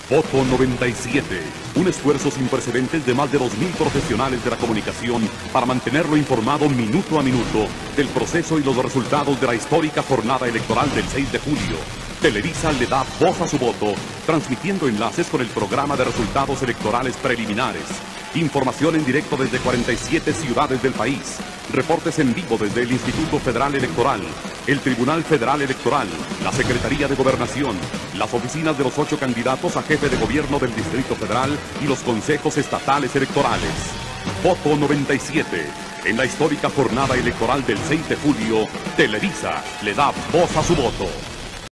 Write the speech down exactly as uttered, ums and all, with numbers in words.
Voto noventa y siete, un esfuerzo sin precedentes de más de dos mil profesionales de la comunicación para mantenerlo informado minuto a minuto del proceso y los resultados de la histórica jornada electoral del seis de julio. Televisa le da voz a su voto, transmitiendo enlaces con el programa de resultados electorales preliminares. Información en directo desde cuarenta y siete ciudades del país. Reportes en vivo desde el Instituto Federal Electoral, el Tribunal Federal Electoral, la Secretaría de Gobernación, las oficinas de los ocho candidatos a jefe de gobierno del Distrito Federal y los consejos estatales electorales. Voto noventa y siete. En la histórica jornada electoral del seis de julio, Televisa le da voz a su voto.